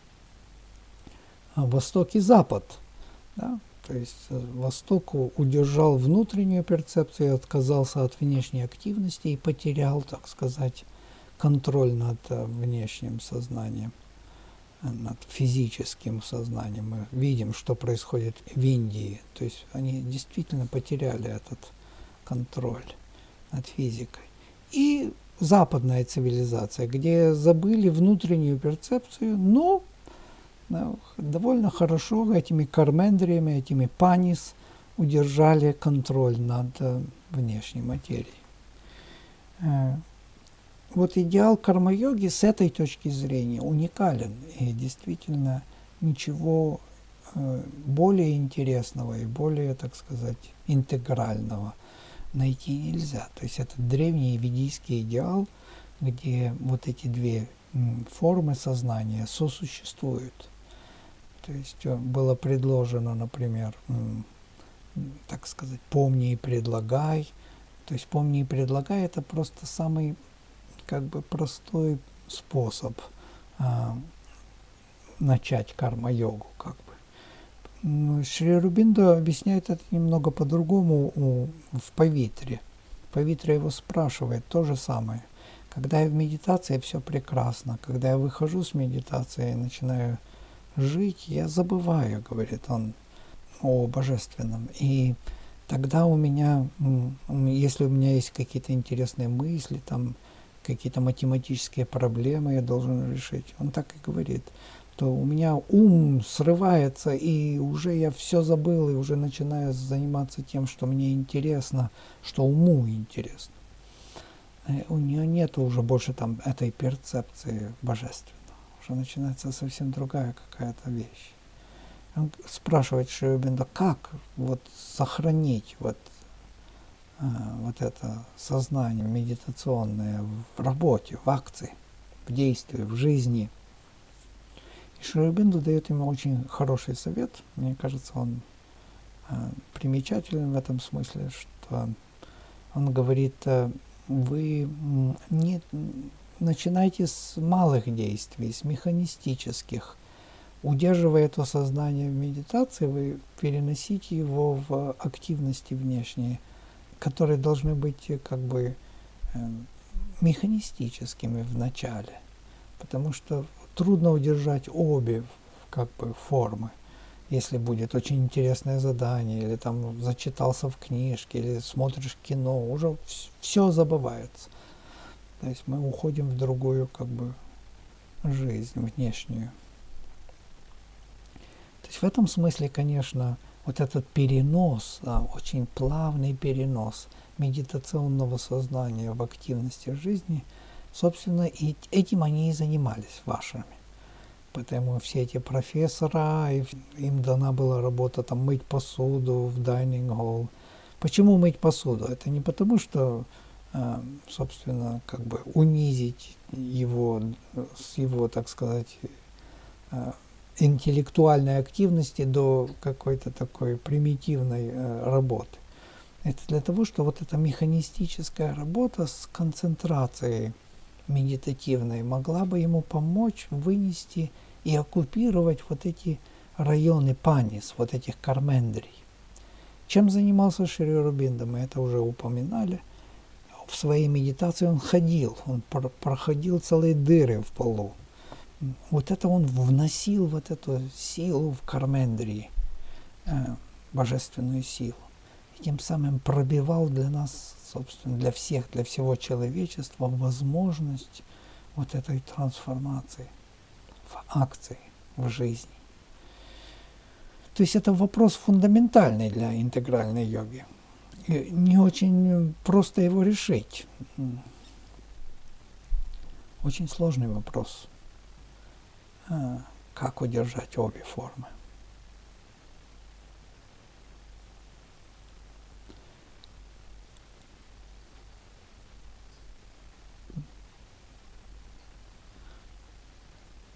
A: Восток и Запад. Да? То есть Восток удержал внутреннюю перцепцию, отказался от внешней активности и потерял, так сказать, контроль над внешним сознанием, над физическим сознанием. Мы видим, что происходит в Индии. То есть они действительно потеряли этот контроль над физикой. И западная цивилизация, где забыли внутреннюю перцепцию, но довольно хорошо этими кармендриями, этими панис удержали контроль над внешней материей. Вот идеал карма-йоги с этой точки зрения уникален, и действительно ничего более интересного и более, так сказать, интегрального найти нельзя. То есть это древний ведийский идеал, где вот эти две формы сознания сосуществуют. То есть было предложено, например, так сказать, помни и предлагай. То есть помни и предлагай — это просто самый как бы простой способ а, начать карма-йогу. Как бы. Шри Ауробиндо объясняет это немного по-другому в Павитре. Павитра его спрашивает то же самое. Когда я в медитации, все прекрасно. Когда я выхожу с медитации и начинаю жить, я забываю, говорит он, о божественном. И тогда у меня, если у меня есть какие-то интересные мысли, там какие-то математические проблемы я должен решить, он так и говорит, то у меня ум срывается, и уже я все забыл, и уже начинаю заниматься тем, что мне интересно, что уму интересно. У нее нет уже больше там этой перцепции божественного. Уже начинается совсем другая какая-то вещь. Он спрашивает Шри Ауробиндо, как вот сохранить вот, а, вот это сознание медитационное в работе, в акции, в действии, в жизни. И Шри Ауробиндо дает ему очень хороший совет. Мне кажется, он а, примечателен в этом смысле, что он говорит, вы не начинайте с малых действий, с механистических. Удерживая это сознание в медитации, вы переносите его в активности внешние, которые должны быть как бы механистическими в начале, потому что трудно удержать обе как бы формы. Если будет очень интересное задание, или там зачитался в книжке, или смотришь кино, уже все забывается. То есть мы уходим в другую как бы жизнь, внешнюю. То есть в этом смысле, конечно, вот этот перенос, да, очень плавный перенос медитационного сознания в активности жизни, собственно, и этим они и занимались вашими. Поэтому все эти профессора, им дана была работа там мыть посуду в dining hall. Почему мыть посуду? Это не потому, что, собственно, как бы унизить его, с его, так сказать, интеллектуальной активности до какой-то такой примитивной работы. Это для того, что вот эта механистическая работа с концентрацией медитативной могла бы ему помочь вынести и оккупировать вот эти районы панис, вот этих кармендрий. Чем занимался Шри Ауробиндо, мы это уже упоминали. В своей медитации он ходил, он про проходил целые дыры в полу. Вот это он вносил вот эту силу в кармендрии, э, божественную силу. И тем самым пробивал для нас, собственно, для всех, для всего человечества возможность вот этой трансформации в акции, в жизни. То есть это вопрос фундаментальный для интегральной йоги. И не очень просто его решить. Очень сложный вопрос. Как удержать обе формы.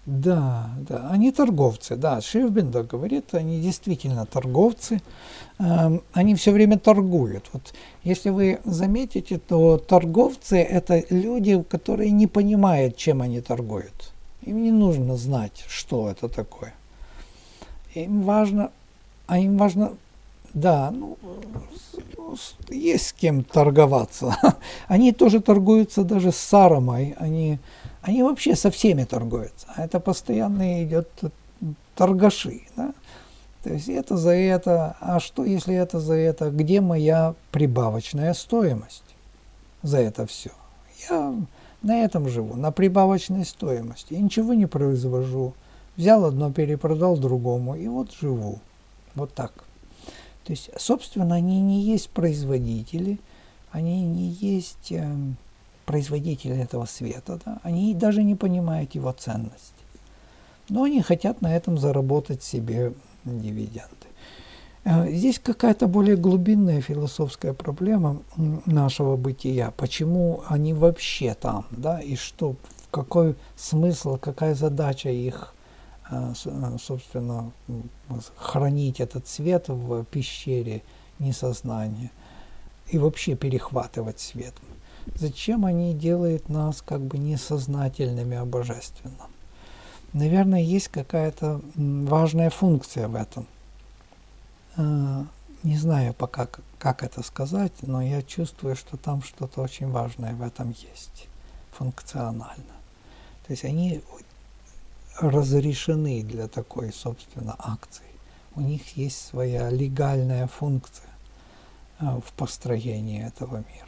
A: Да, да, они торговцы, да, Шри-Ауробиндо говорит, они действительно торговцы, э, они все время торгуют. Вот, если вы заметите, то торговцы – это люди, которые не понимают, чем они торгуют. Им не нужно знать, что это такое. Им важно, а им важно, да, ну, есть с кем торговаться. Они тоже торгуются даже с Сарамой, они... Они вообще со всеми торгуются. Это постоянно идет торгаши. Да? То есть это за это. А что, если это за это? Где моя прибавочная стоимость за это все? Я на этом живу, на прибавочной стоимости. Я ничего не произвожу. Взял одно, перепродал другому, и вот живу. Вот так. То есть, собственно, они не есть производители, они не есть... производители этого света, да, они даже не понимают его ценности. Но они хотят на этом заработать себе дивиденды. Здесь какая-то более глубинная философская проблема нашего бытия. Почему они вообще там, да, и что, какой смысл, какая задача их, собственно, хранить этот свет в пещере несознания и вообще перехватывать свет. Зачем они делают нас как бы несознательными о божественном? Наверное, есть какая-то важная функция в этом. Не знаю пока, как это сказать, но я чувствую, что там что-то очень важное в этом есть, функционально. То есть они разрешены для такой, собственно, акции. У них есть своя легальная функция в построении этого мира.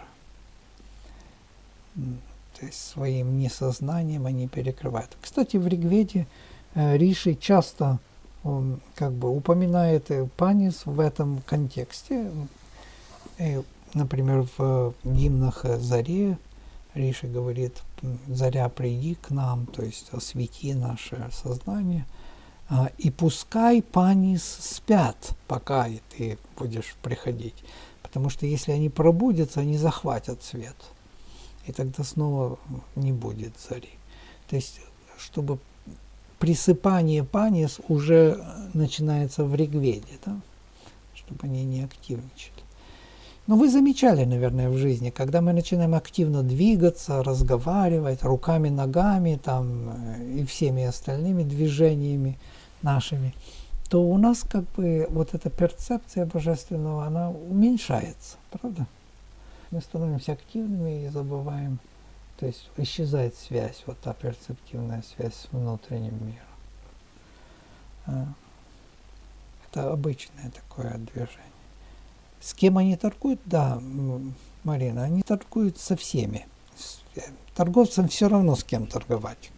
A: То есть своим несознанием они перекрывают. Кстати, в Ригведе э, Риши часто он, как бы упоминает Панис в этом контексте. И, например, в гимнах Заре Риши говорит: «Заря, приди к нам», то есть освети наше сознание, а, и пускай Панис спят, пока и ты будешь приходить. Потому что если они пробудятся, они захватят свет. И тогда снова не будет зари. То есть, чтобы присыпание панис уже начинается в Ригведе, да? Чтобы они не активничали. Но вы замечали, наверное, в жизни, когда мы начинаем активно двигаться, разговаривать руками, ногами там, и всеми остальными движениями нашими, то у нас как бы вот эта перцепция божественного, она уменьшается, правда? Мы становимся активными и забываем, то есть исчезает связь, вот та перцептивная связь с внутренним миром. Это обычное такое движение. С кем они торгуют? Да, Марина, они торгуют со всеми. Торговцам все равно с кем торговать.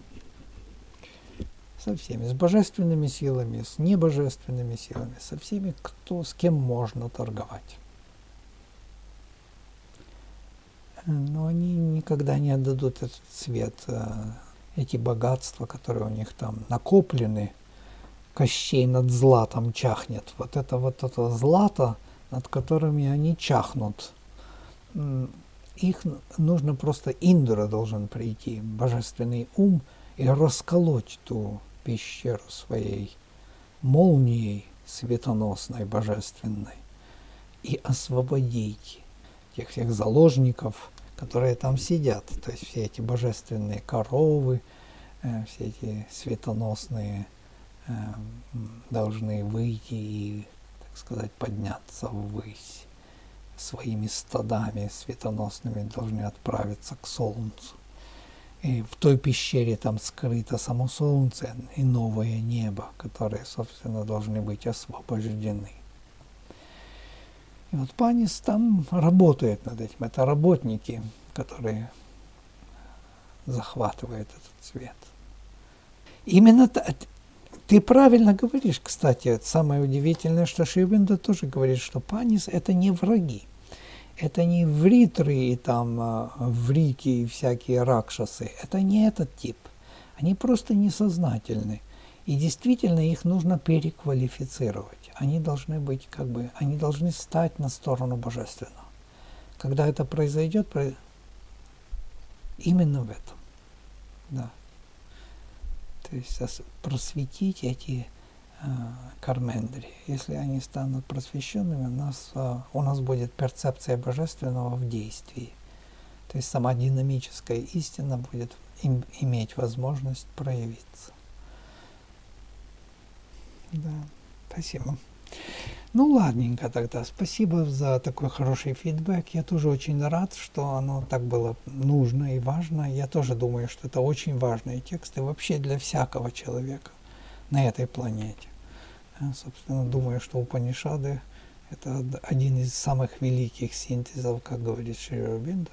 A: Со всеми. С божественными силами, с небожественными силами, со всеми, кто, с кем можно торговать. Но они никогда не отдадут этот свет, эти богатства, которые у них там накоплены. Кощей над златом чахнет. Вот это вот это злато, над которыми они чахнут. Их нужно просто, Индра должен прийти, божественный ум, и расколоть ту пещеру своей молнией светоносной, божественной, и освободить тех всех заложников, которые там сидят. То есть все эти божественные коровы, э, все эти светоносные э, должны выйти и, так сказать, подняться ввысь. Своими стадами светоносными должны отправиться к солнцу. И в той пещере там скрыто само солнце и новое небо, которые, собственно, должны быть освобождены. И вот Панис там работает над этим. Это работники, которые захватывают этот свет. Именно та, ты правильно говоришь, кстати. Самое удивительное, что Шри Ауробиндо тоже говорит, что Панис – это не враги. Это не вритры и там врики и всякие ракшасы. Это не этот тип. Они просто несознательны. И действительно их нужно переквалифицировать. Они должны быть как бы, они должны стать на сторону божественного. Когда это произойдет, именно в этом. Да. То есть просветить эти кармендри. Если они станут просвещенными, у нас, у нас будет перцепция божественного в действии. То есть сама динамическая истина будет им, иметь возможность проявиться. Да, спасибо. Ну, ладненько тогда. Спасибо за такой хороший фидбэк. Я тоже очень рад, что оно так было нужно и важно. Я тоже думаю, что это очень важные тексты вообще для всякого человека на этой планете. Я, собственно, думаю, что Упанишады – это один из самых великих синтезов, как говорит Шри Ауробиндо.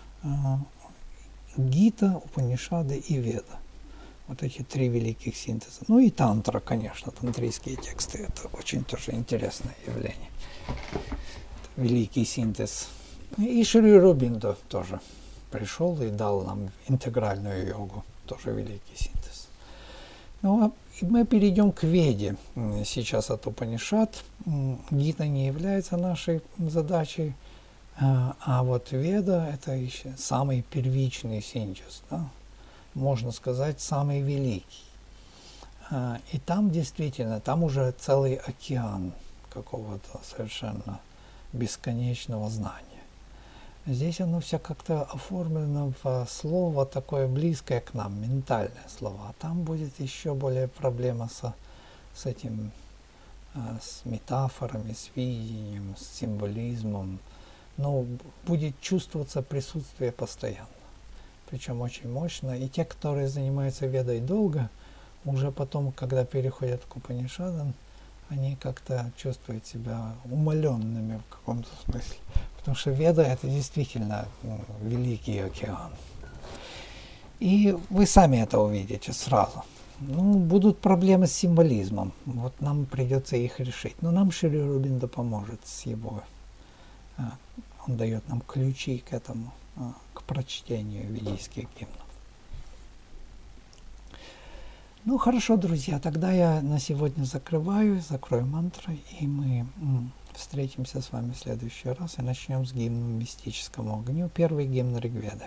A: Гита, Упанишады и Веда. Вот эти три великих синтеза. Ну и тантра, конечно, тантрийские тексты. Это очень тоже интересное явление. Это великий синтез. И Шри Ауробиндо тоже пришел и дал нам интегральную йогу. Тоже великий синтез. Ну, а мы перейдем к Веде. Сейчас от Упанишад. Гита не является нашей задачей. А, а вот Веда – это еще самый первичный синтез, да? Можно сказать, самый великий. А, и там действительно, там уже целый океан какого-то совершенно бесконечного знания. Здесь оно все как-то оформлено в слово такое близкое к нам, ментальное слово. А там будет еще более проблема со, с этим, с метафорами, с видением, с символизмом. Но будет чувствоваться присутствие постоянно, причем очень мощно. И те, которые занимаются Ведой долго, уже потом, когда переходят к Упанишадам, они как-то чувствуют себя умаленными в каком-то смысле. Потому что Веда – это действительно ну, великий океан. И вы сами это увидите сразу. Ну, будут проблемы с символизмом. Вот нам придется их решить. Но нам Шри Ауробиндо поможет с его... Он дает нам ключи к этому, к прочтению ведийских гимнов. Ну, хорошо, друзья, тогда я на сегодня закрываю, закрою мантрой, и мы встретимся с вами в следующий раз и начнем с гимном мистическому огню. Первый гимн Ригведы.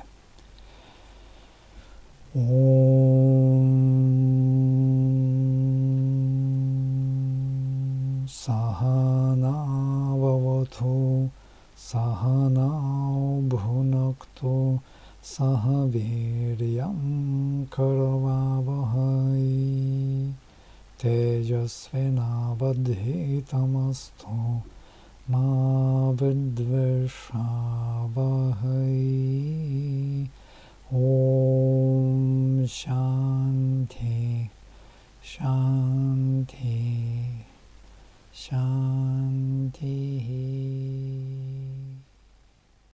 A: Ом Сахана Вавату Саханау Бхунакту Сахавирьям Карававахай Тежасвенавадхитамасту Ма Видвишавахай Ом Шанти